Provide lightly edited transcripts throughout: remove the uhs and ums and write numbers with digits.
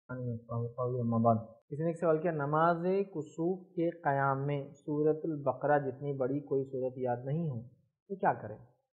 کسی نے ایک سوال کیا، نماز کسوف کے قیام میں سورۃ البقرہ جتنی بڑی کوئی صورت یاد نہیں ہو تو کیا کریں؟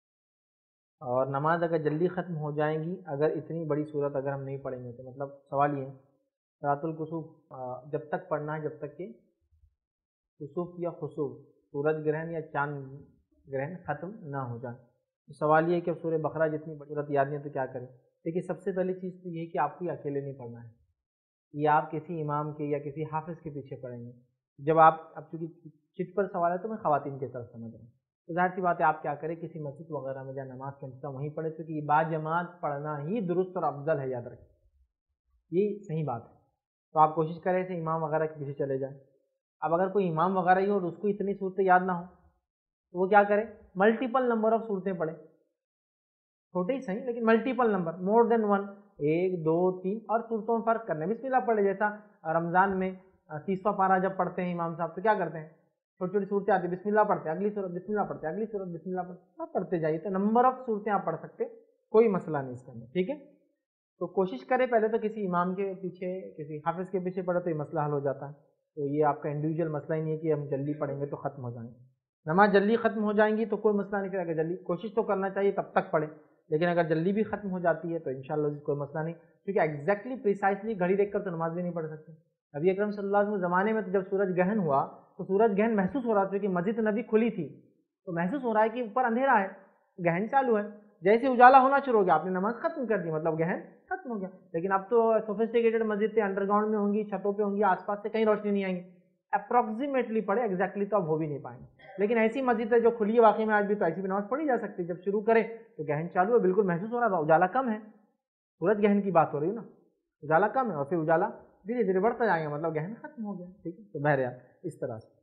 اور نماز اگر جلدی ختم ہو جائیں گی اگر اتنی بڑی صورت اگر ہم نہیں پڑھیں گے تو مطلب سوال یہ ہے صلاۃ الکسوف جب تک پڑھنا ہے جب تک کہ کسوف یا خسوف سورج گرہن یا چاند گرہن ختم نہ ہو جائے. تو سوال یہ ہے کہ سورہ بقرہ جتنی بڑی صورت یاد نہیں ہے تو کیا کریں؟ دیکھیے سب سے پہلی چیز تو یہ ہے کہ آپ کو یہ اکیلے نہیں پڑھنا ہے، یا آپ کسی امام کے یا کسی حافظ کے پیچھے پڑھیں گے. جب آپ اب چونکہ چٹ پر سوال ہے تو میں خواتین کی طرف سمجھ رہا ہوں، تو ظاہر سی بات ہے آپ کیا کریں کسی مسجد وغیرہ میں جہاں نماز کا انتظام وہیں پڑھے، چونکہ یہ باجماعت پڑھنا ہی درست اور افضل ہے، یاد رکھیں یہ صحیح بات ہے. تو آپ کوشش کریں اسے امام وغیرہ کے پیچھے چلے جائیں. اب اگر کوئی امام وغیرہ ہی ہو اور اس کو اتنی صورتیں یاد نہ ہو تو وہ کیا کرے، ملٹیپل نمبر آف صورتیں پڑھے، چھوٹے ہی صحیح لیکن multiple number, more than one, 1 2 3 اور صورتوں میں فرق کرنا ہے. بسم اللہ پڑھ لے، جیسا رمضان میں 30واں پارہ جب پڑھتے ہیں امام صاحب تو کیا کرتے ہیں، چھوٹی چھوٹی صورتیں آتی ہیں، بسم اللہ پڑھتے ہیں، اگلی صورت بسم اللہ پڑھتے ہیں، اگلی صورت بسم اللہ پڑھتے ہیں، آپ پڑھتے جائیے. تو نمبر آف صورتیں آپ پڑھ سکتے، کوئی مسئلہ نہیں اس کے اندر، ٹھیک ہے. تو کوشش کرے پہلے تو کسی امام کے پیچھے کسی حافظ کے پیچھے پڑھے تو یہ مسئلہ حل ہو جاتا ہے. تو یہ آپ کا انڈیویجول مسئلہ ہی نہیں ہے کہ ہم جلدی پڑھیں گے تو ختم ہو جائیں گے. نماز جلدی ختم ہو جائیں گی تو کوئی مسئلہ نہیں، کرے گا جلدی کوشش تو کرنا چاہیے تب تک پڑھیں، لیکن اگر جلدی بھی ختم ہو جاتی ہے تو انشاءاللہ کوئی مسئلہ نہیں، کیونکہ ایگزیکٹلی پریسائزلی گھڑی دیکھ کر تو نماز بھی نہیں پڑھ سکتے. نبی اکرم صلی اللہ علیہ وسلم زمانے میں تو جب سورج گہن ہوا تو سورج گہن محسوس ہو رہا تھا کہ مسجد نبی کھلی تھی تو محسوس ہو رہا ہے کہ اوپر اندھیرا ہے، گہن چالو ہے. جیسے اجالا ہونا شروع ہو گیا آپ نے نماز ختم کر دی، مطلب گہن ختم ہو گیا. لیکن اب تو سوفسٹیکیٹڈ مسجد تھے، انڈر گراؤنڈ میں ہوں گی، چھتوں پہ ہوں گی، آس پاس سے کہیں روشنی نہیں آئیں گی. اپروکسیمیٹلی پڑھے، ایگزیکٹلی تو اب ہو بھی نہیں پائیں گے. لیکن ایسی مسجد ہے جو کھلی ہے واقعی میں آج بھی، تو ایسی بھی نماز پڑھی جا سکتی ہے. جب شروع کرے تو گہن چالو ہے، بالکل محسوس ہو رہا تھا، اجالا کم ہے، سورج گہن کی بات ہو رہی ہے نا، اجالا کم ہے اور پھر اجالا دھیرے دھیرے بڑھتا جائے گا، مطلب گہن ختم ہو گیا. ٹھیک ہے، تو بہرحال اس طرح سے